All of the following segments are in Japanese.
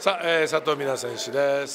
さあ、佐藤水菜選手です、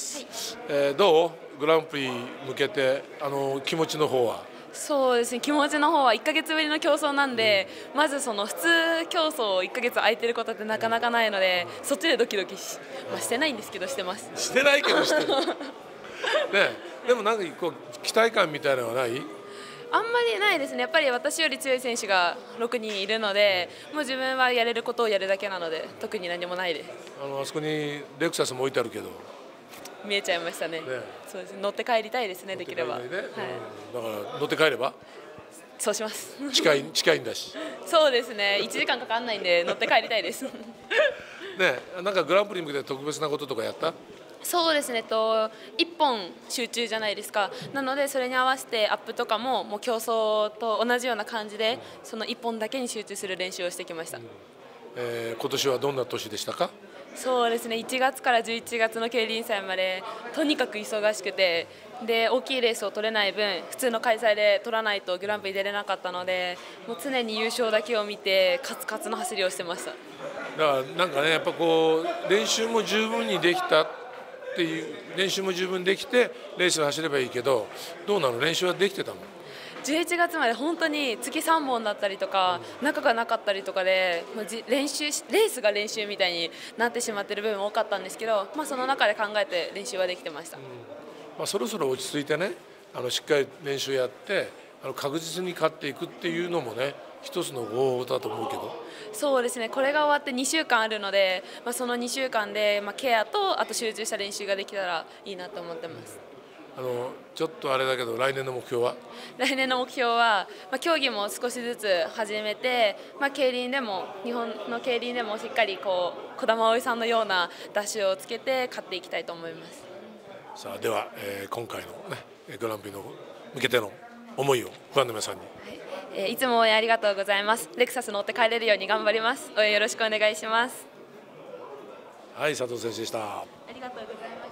どうグランプリ向けて気持ちの方は。 そうですね、気持ちの方は1ヶ月ぶりの競争なんで、まずその普通競争1ヶ月空いてることってなかなかないので、そっちでドキドキしてないんですけどしてます。 してないけどしてるね。でもなんかこう期待感みたいなのはない？ あんまりないですね。やっぱり私より強い選手が6人いるので、もう自分はやれることをやるだけなので特に何もないです。 あそこにレクサスも置いてあるけど見えちゃいましたね。そうですね、乗って帰りたいですね、できれば。はい、 だから乗って帰ればそうします。 近いんだし。 そうですね、1時間かかんないんで乗って帰りたいです。ね、 なんかグランプリに向けて特別なこととかやった？ そうですね、1本集中じゃないですか。なのでそれに合わせてアップとかも競争と同じような感じでその1本だけに集中する練習をしてきました。 今年はどんな年でしたか？ そうですね、1月から11月の競輪祭までとにかく忙しくて、で大きいレースを取れない分普通の開催で取らないとグランプリ出れなかったので、もう常に優勝だけを見てカツカツの走りをしてました。 だからなんかね、やっぱこう練習も十分にできたっていう、練習も十分できてレースを走ればいいけど、どうなの、練習はできてたの ？11月まで本当に月3本だったりとか、中がなかったりとかでレースが練習みたいになってしまっている部分も多かったんですけど、その中で考えて練習はできてました。 そろそろ落ち着いてね、しっかり練習やって確実に勝っていくっていうのもね、一つの方法だと思うけど。 そうですね、これが終わって2週間あるので、その2週間でケアとあと集中した練習ができたらいいなと思ってます。 ちょっとあれだけど、来年の目標は？ 来年の目標は、競技も少しずつ始めて、競輪でも日本の競輪でもしっかり児玉葵さんのようなダッシュをつけて勝っていきたいと思います。 さあでは、今回の、ね、グランプリの向けての思いをファンの皆さんに。 いつも応援ありがとうございます。レクサス乗って帰れるように頑張ります。応援よろしくお願いします。 はい、佐藤選手でした。 ありがとうございます。